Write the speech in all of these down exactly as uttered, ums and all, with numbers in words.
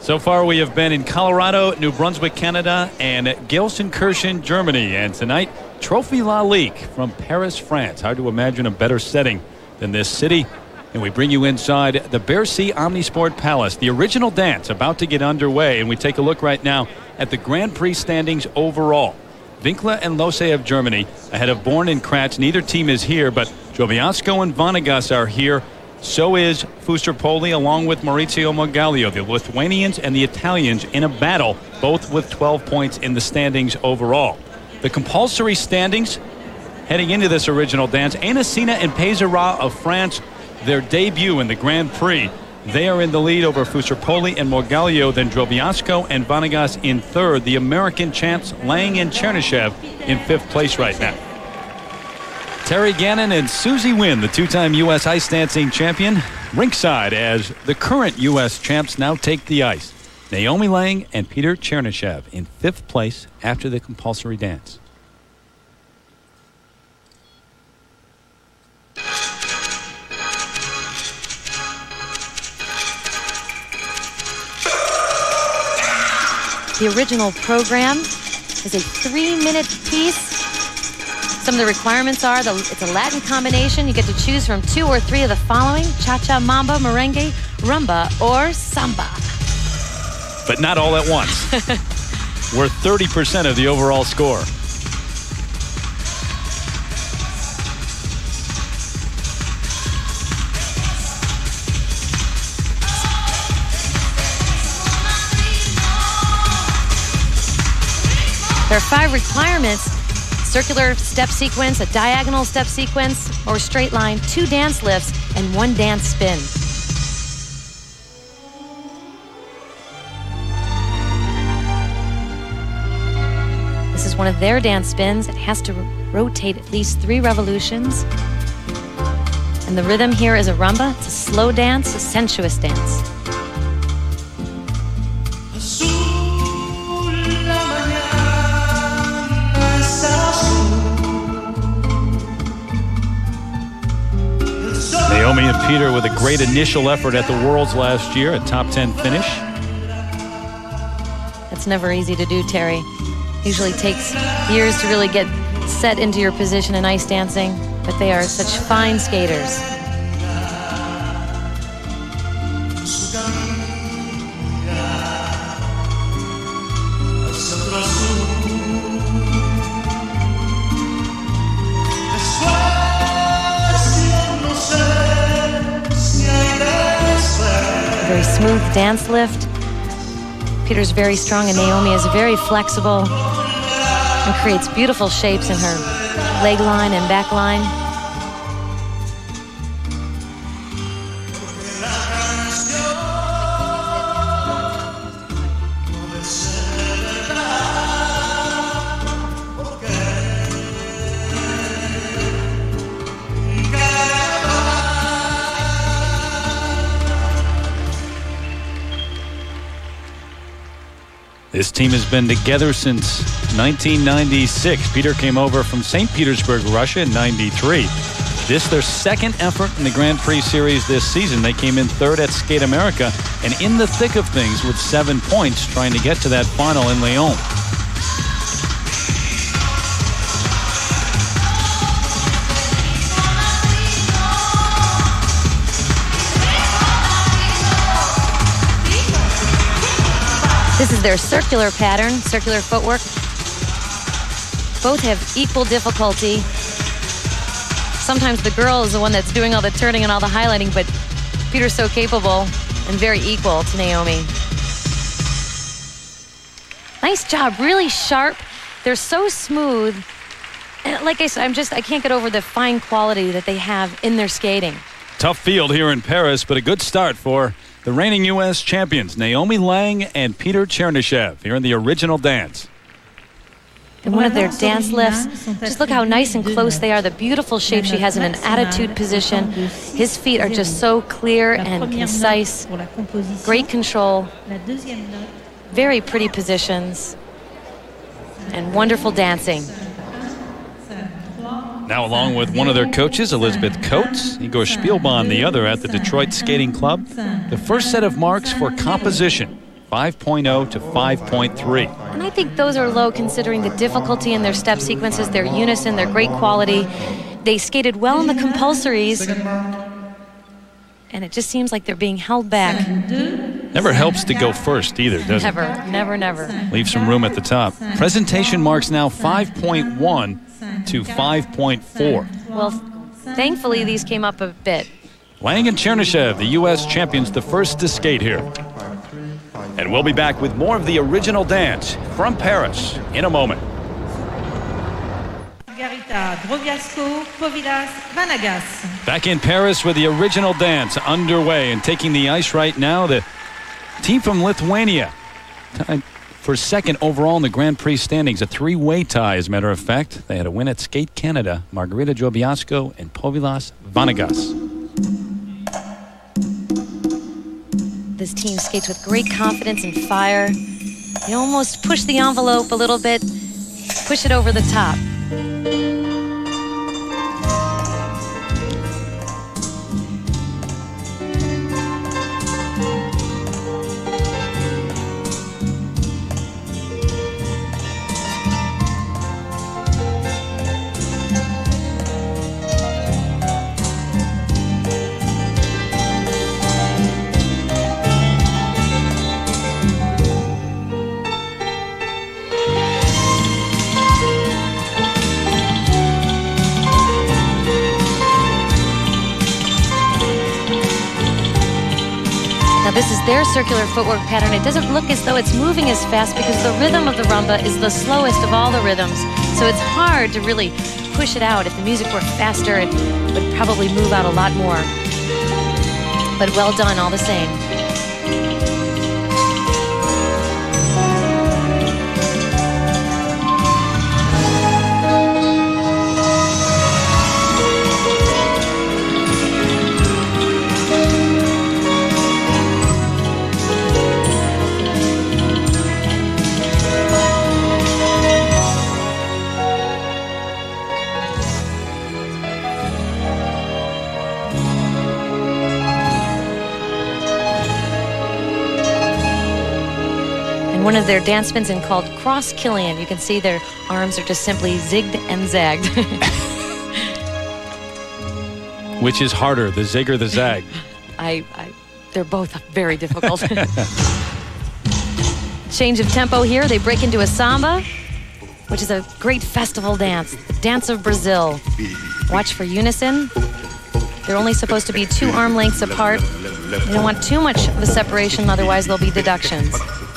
So far we have been in Colorado, New Brunswick, Canada, and Gelsenkirchen, Germany. And tonight, Trophy La Ligue from Paris, France. Hard to imagine a better setting than this city. And we bring you inside the Bercy Omnisport Palace. The original dance about to get underway. And we take a look right now at the Grand Prix standings overall. Winkler and Losay of Germany ahead of Born and Kratz. Neither team is here, but Drobiazko and Vanegas are here. So is Fusser-Poli along with Maurizio Morgalio. The Lithuanians and the Italians in a battle, both with twelve points in the standings overall. The compulsory standings heading into this original dance. Anacina and Pézera of France, their debut in the Grand Prix. They are in the lead over Fusser-Poli and Morgalio, then Drobiazko and Vanegas in third. The American champs Lang and Chernyshев in fifth place right now. Terry Gannon and Susie Wynn, the two-time U S ice dancing champion, ringside as the current U S champs now take the ice. Naomi Lang and Peter Chernyshев in fifth place after the compulsory dance. The original program is a three-minute piece. Some of the requirements are the, it's a Latin combination. You get to choose from two or three of the following: cha-cha, mambo, merengue, rumba, or samba. But not all at once. We're thirty percent of the overall score. There are five requirements: circular step sequence, a diagonal step sequence, or a straight line, two dance lifts, and one dance spin. This is one of their dance spins. It has to rotate at least three revolutions. And the rhythm here is a rumba. It's a slow dance, a sensuous dance. Naomi and Peter with a great initial effort at the Worlds last year, a top ten finish. It's never easy to do, Terry. Usually takes years to really get set into your position in ice dancing, but they are such fine skaters. Very smooth dance lift. Peter's very strong and Naomi is very flexible and creates beautiful shapes in her leg line and back line. This team has been together since nineteen ninety-six. Peter came over from Saint Petersburg, Russia in ninety-three. This their second effort in the Grand Prix Series this season. They came in third at Skate America and in the thick of things with seven points trying to get to that final in Lyon. This is their circular pattern, circular footwork. Both have equal difficulty. Sometimes the girl is the one that's doing all the turning and all the highlighting, but Peter's so capable and very equal to Naomi. Nice job, really sharp. They're so smooth. And like I said, I'm just, I can't get over the fine quality that they have in their skating. Tough field here in Paris, but a good start for the reigning U S champions, Naomi Lang and Peter Chernyshев, here in the original dance. And one of their dance lifts, just look how nice and close they are, the beautiful shape she has in an attitude position. His feet are just so clear and concise, great control, very pretty positions, and wonderful dancing. Now along with one of their coaches, Elizabeth Coates, Igor Spielbahn, the other at the Detroit Skating Club. The first set of marks for composition. five point oh to five point three. And I think those are low considering the difficulty in their step sequences, their unison, their great quality. They skated well in the compulsories, and it just seems like they're being held back. Never helps to go first either, does never, it? Never, never, never. Leave some room at the top. Presentation marks now five point one to five point four. Well, thankfully these came up a bit. Lang and Chernyshev, the U S champions, the first to skate here. And we'll be back with more of the original dance from Paris in a moment. Margarita Drobiazko, Povilas Vanagas. Back in Paris with the original dance underway, and taking the ice right now, the team from Lithuania. Tied for second overall in the Grand Prix standings. A three-way tie, as a matter of fact. They had a win at Skate Canada. Margarita Drobiazko and Povilas Vanagas. This team skates with great confidence and fire. They almost push the envelope a little bit, push it over the top. Now this is their circular footwork pattern. It doesn't look as though it's moving as fast because the rhythm of the rumba is the slowest of all the rhythms. So it's hard to really push it out. If the music were faster, it would probably move out a lot more. But well done all the same. One of their dance spins in called Cross Killian. You can see their arms are just simply zigged and zagged. Which is harder, the zig or the zag? I, I, they're both very difficult. Change of tempo here. They break into a samba, which is a great festival dance, the Dance of Brazil. Watch for unison. They're only supposed to be two arm lengths apart. You don't want too much of a separation, otherwise there'll be deductions.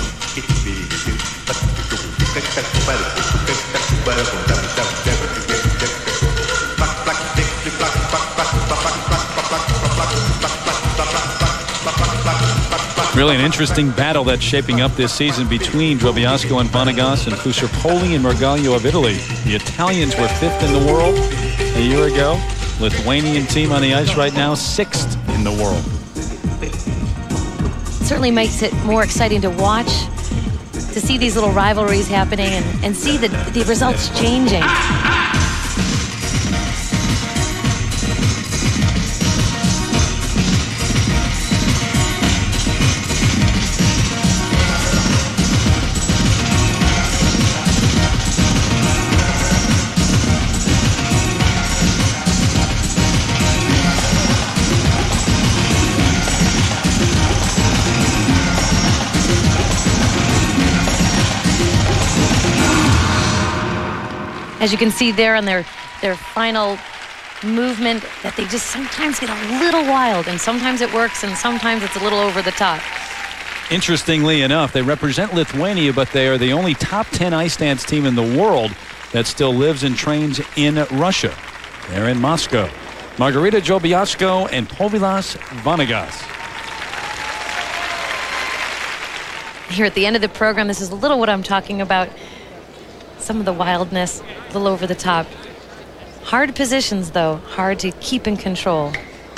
Really an interesting battle that's shaping up this season between Drobiazko and Vanagas and Fusarpoli and Margaglio of Italy. The Italians were fifth in the world a year ago. Lithuanian team on the ice right now, sixth in the world. Certainly makes it more exciting to watch, to see these little rivalries happening and, and see the, the results changing. As you can see there on their, their final movement, that they just sometimes get a little wild, and sometimes it works, and sometimes it's a little over the top. Interestingly enough, they represent Lithuania, but they are the only top ten ice dance team in the world that still lives and trains in Russia. They're in Moscow. Margarita Drobiazko and Povilas Vanagas. Here at the end of the program, this is a little what I'm talking about. Some of the wildness, a little over the top. Hard positions, though, hard to keep in control.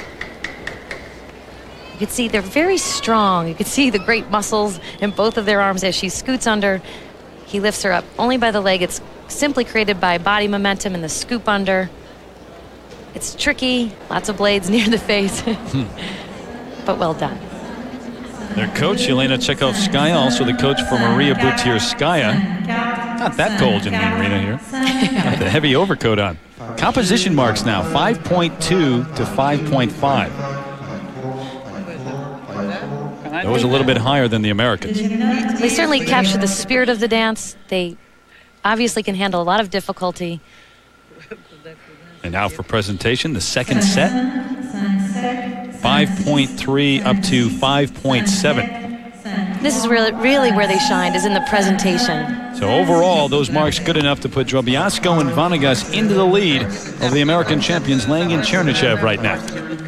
You can see they're very strong. You can see the great muscles in both of their arms as she scoots under. He lifts her up only by the leg. It's simply created by body momentum and the scoop under. It's tricky, lots of blades near the face, but well done. Their coach, Yelena Tchaikovskaya, also the coach for Maria Butyrskaya. Not that cold in the arena here. Got the heavy overcoat on. Composition marks now, five point two to five point five. That was a little bit higher than the Americans. They certainly captured the spirit of the dance. They obviously can handle a lot of difficulty. And now for presentation, the second set. five point three up to five point seven. This is really, really where they shined, is in the presentation. So overall, those marks good enough to put Drobiazko and Vanegas into the lead of the American champions, Lang and Chernyshев right now.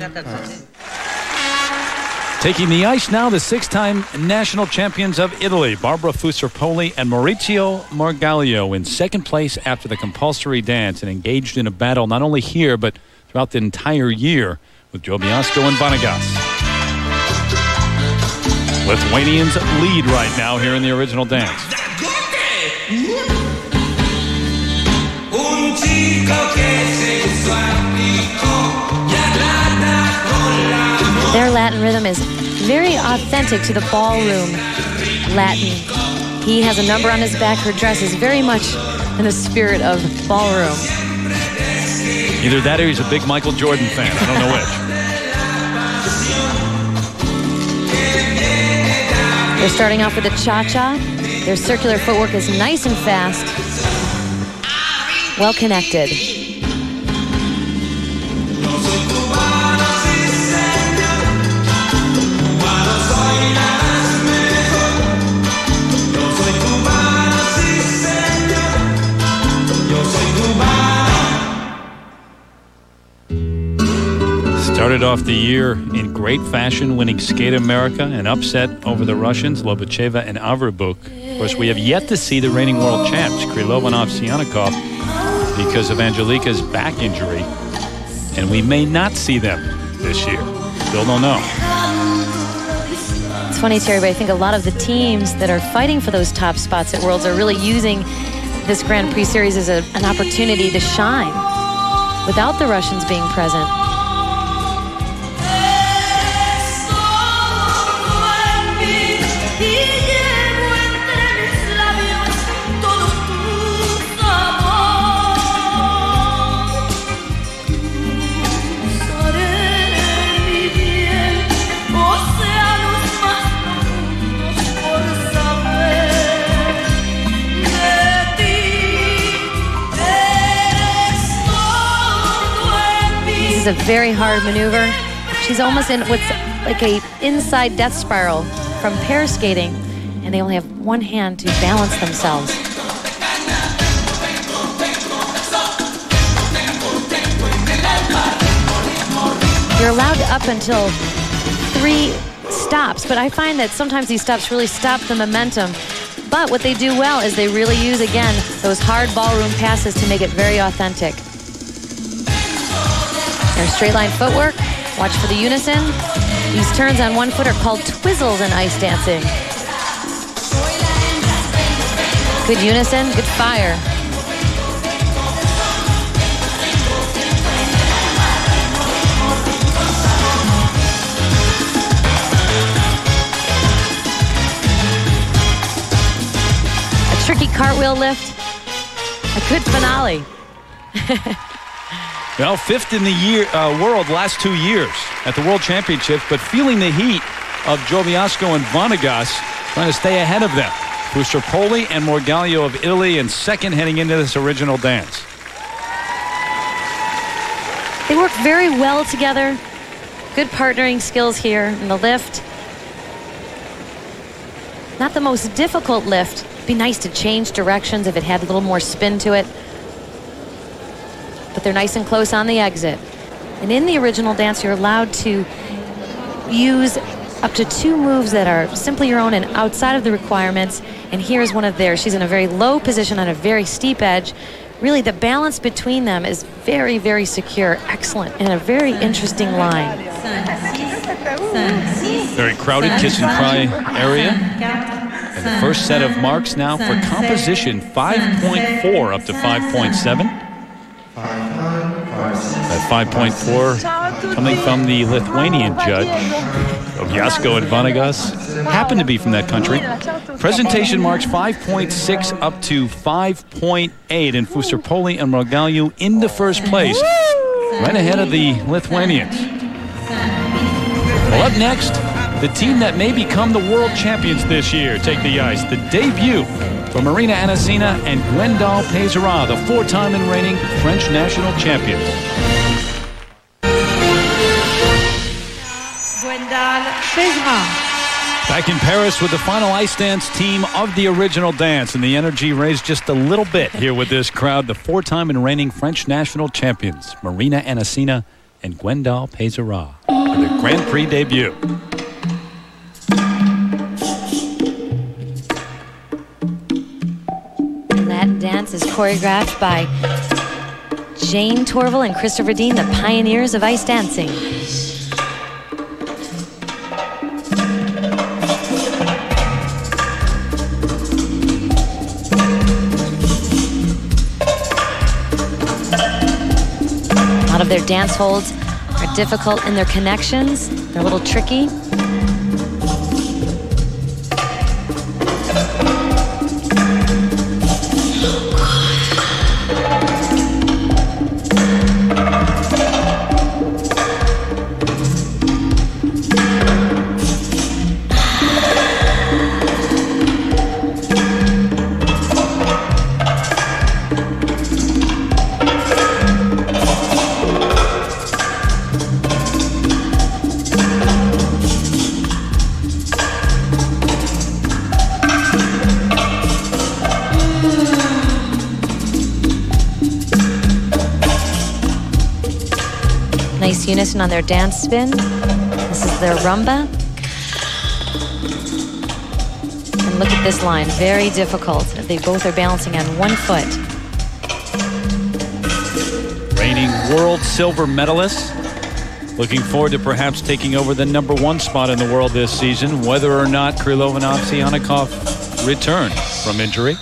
Taking the ice now, the six-time national champions of Italy, Barbara Fusser-Poli and Maurizio Margaglio, in second place after the compulsory dance and engaged in a battle not only here but throughout the entire year with Drobiazko and Vanegas. Lithuanians lead right now here in the original dance. Their Latin rhythm is very authentic to the ballroom Latin. He has a number on his back. Her dress is very much in the spirit of ballroom. Either that or he's a big Michael Jordan fan. I don't know which. They're starting off with a cha-cha. Their circular footwork is nice and fast. Well connected. Started off the year in great fashion, winning Skate America, an upset over the Russians, Lobacheva and Averbuk. Of course, we have yet to see the reigning world champs, Krylov and Ovsyannikov, because of Angelika's back injury. And we may not see them this year. Still don't know. It's funny, Terry, but I think a lot of the teams that are fighting for those top spots at Worlds are really using this Grand Prix Series as a, an opportunity to shine without the Russians being present. Is a very hard maneuver. She's almost in what's like a inside death spiral from pair skating, and they only have one hand to balance themselves. You're allowed up until three stops, but I find that sometimes these stops really stop the momentum. But what they do well is they really use, again, those hard ballroom passes to make it very authentic. Their straight line footwork, watch for the unison. These turns on one foot are called twizzles in ice dancing. Good unison, good fire. A tricky cartwheel lift, a good finale. Well, fifth in the year, uh, world last two years at the World Championships, but feeling the heat of Drobiazko and Vanegas, trying to stay ahead of them. Fusser-Poli and Margaglio of Italy in second heading into this original dance. They work very well together. Good partnering skills here in the lift. Not the most difficult lift. It'd be nice to change directions if it had a little more spin to it. But they're nice and close on the exit. And in the original dance, you're allowed to use up to two moves that are simply your own and outside of the requirements. And here's one of theirs. She's in a very low position on a very steep edge. Really, the balance between them is very, very secure, excellent, and a very interesting line. Very crowded kiss and cry area. And the first set of marks now for composition, five point four up to five point seven. That five point four coming from the Lithuanian judge, Drobiazko and Vanegas. happen to be from that country. Presentation marks five point six up to five point eight, and Fusarpoli and Margaliu in the first place, right ahead of the Lithuanians. Well, up next, the team that may become the world champions this year take the ice. The debut for Marina Anasina and Gwendal Pesera, the four-time and reigning French national champions. Gwendal Pesera. Back in Paris with the final ice dance team of the original dance, and the energy raised just a little bit here with this crowd. The four-time and reigning French national champions, Marina Anasina and Gwendal Pesera, for the Grand Prix debut. That dance is choreographed by Jane Torval and Christopher Dean, the pioneers of ice dancing. A lot of their dance holds are difficult in their connections. They're a little tricky. Nice unison on their dance spin. This is their rumba. And look at this line, very difficult. They both are balancing on one foot. Reigning world silver medalists, looking forward to perhaps taking over the number one spot in the world this season, whether or not Krylov and Ovsyannikov return from injury.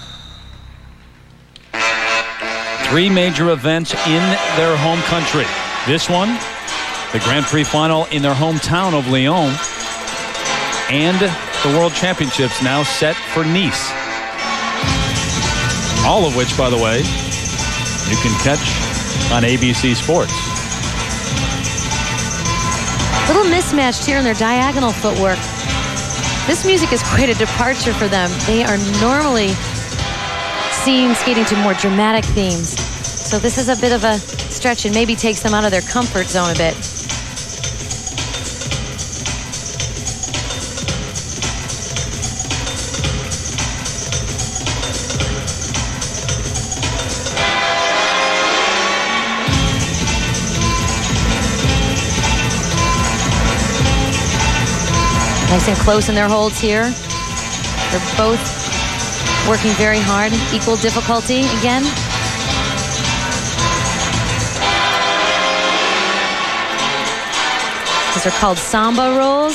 Three major events in their home country. This one, the Grand Prix final in their hometown of Lyon, and the World Championships now set for Nice. All of which, by the way, you can catch on A B C Sports. Little mismatched here in their diagonal footwork. This music is quite a departure for them. They are normally seen skating to more dramatic themes. So this is a bit of a stretch and maybe takes them out of their comfort zone a bit. Nice and close in their holds here. They're both working very hard. Equal difficulty again. These are called samba rolls.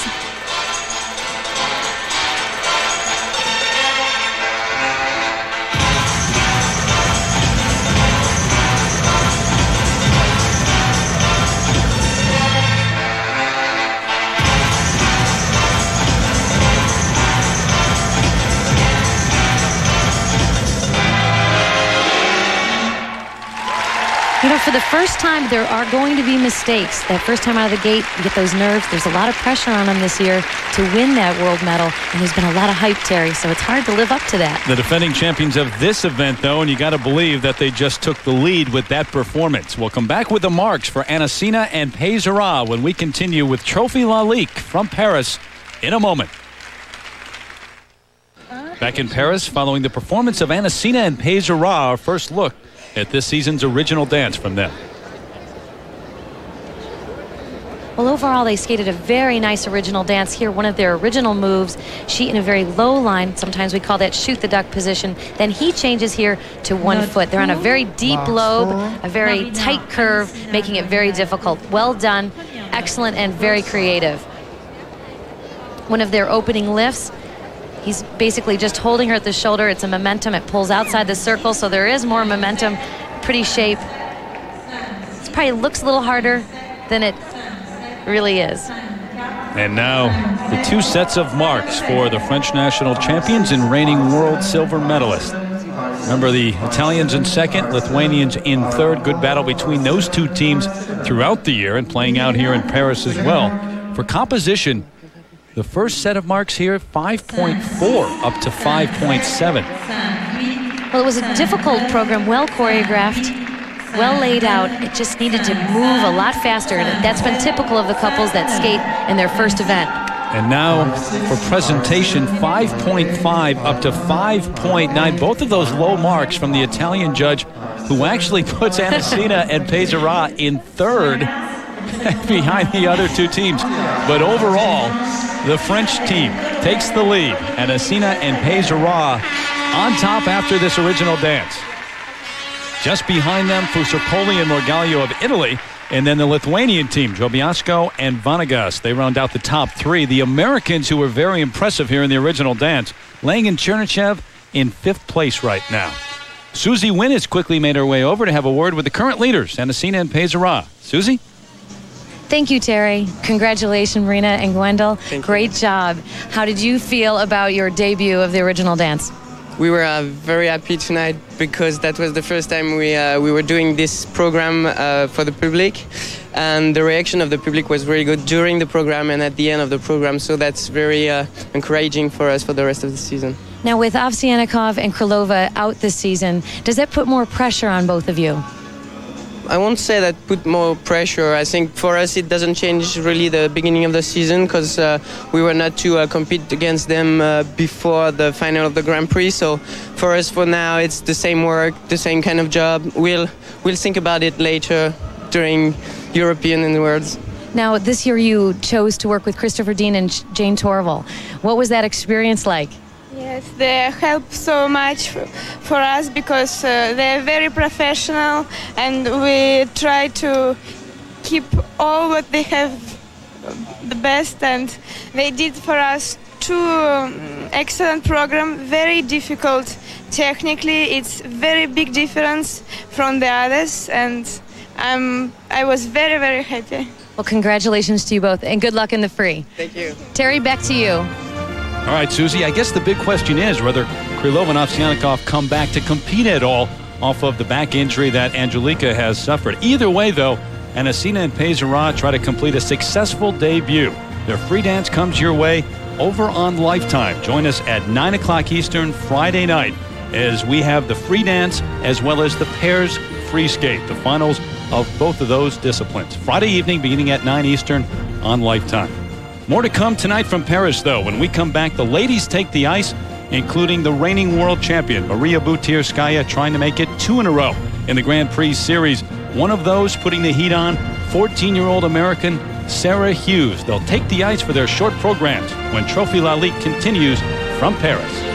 You know, for the first time, there are going to be mistakes. That first time out of the gate, you get those nerves. There's a lot of pressure on them this year to win that world medal, and there's been a lot of hype, Terry, so it's hard to live up to that. The defending champions of this event, though, and you got to believe that they just took the lead with that performance. We'll come back with the marks for Anasina and Pesera when we continue with Trophy Lalique from Paris in a moment. Back in Paris, following the performance of Anasina and Pesera, our first look at this season's original dance from them. Well, overall, they skated a very nice original dance here. One of their original moves, she in a very low line. Sometimes we call that shoot the duck position. Then he changes here to one foot. They're on a very deep lobe, a very tight curve, making it very difficult. Well done, excellent, and very creative. One of their opening lifts, he's basically just holding her at the shoulder. It's a momentum. It pulls outside the circle, so there is more momentum. Pretty shape. It probably looks a little harder than it really is. And now the two sets of marks for the French national champions and reigning world silver medalists. Remember, the Italians in second, Lithuanians in third. Good battle between those two teams throughout the year and playing out here in Paris as well. For composition, the first set of marks here, five point four up to five point seven. Well, it was a difficult program, well choreographed, well laid out. It just needed to move a lot faster, and that's been typical of the couples that skate in their first event. And now for presentation, five point five up to five point nine. Both of those low marks from the Italian judge, who actually puts Anacina and Peisserat in third behind the other two teams. But overall, the French team takes the lead. Anacina and Peisserat on top after this original dance. Just behind them, Fusarpoli and Morgaglio of Italy. And then the Lithuanian team, Drobiazko and Vanagas. They round out the top three. The Americans, who were very impressive here in the original dance, Lang and Chernyshев in fifth place right now. Susie Wynn has quickly made her way over to have a word with the current leaders, Anacina and Peisserat. Susie? Thank you, Terry. Congratulations, Marina and Gwendal. Great job. How did you feel about your debut of the original dance? We were uh, very happy tonight because that was the first time we uh, we were doing this program uh, for the public, and the reaction of the public was very good during the program and at the end of the program, so that's very uh, encouraging for us for the rest of the season. Now, with Ovsyannikov and Krylova out this season, does that put more pressure on both of you? I won't say that put more pressure. I think for us it doesn't change really the beginning of the season because uh, we were not to uh, compete against them uh, before the final of the Grand Prix. So for us for now it's the same work, the same kind of job. We'll we'll think about it later during European and Worlds. Now, this year you chose to work with Christopher Dean and Jane Torval. What was that experience like? Yes, they help so much for us because uh, they're very professional, and we try to keep all what they have the best, and they did for us two um, excellent program, very difficult technically. It's very big difference from the others, and um, I was very, very happy. Well, congratulations to you both, and good luck in the free. Thank you. Terry, back to you. All right, Susie, I guess the big question is whether Krylova and Ovsyannikov come back to compete at all off of the back injury that Angelika has suffered. Either way, though, Anacina and Peisserat try to complete a successful debut. Their free dance comes your way over on Lifetime. Join us at nine o'clock Eastern Friday night as we have the free dance as well as the pairs free skate, the finals of both of those disciplines. Friday evening beginning at nine Eastern on Lifetime. More to come tonight from Paris, though. When we come back, the ladies take the ice, including the reigning world champion, Maria Butyrskaya, trying to make it two in a row in the Grand Prix Series. One of those putting the heat on, fourteen-year-old American Sarah Hughes. They'll take the ice for their short programs when Trophy Lalique continues from Paris.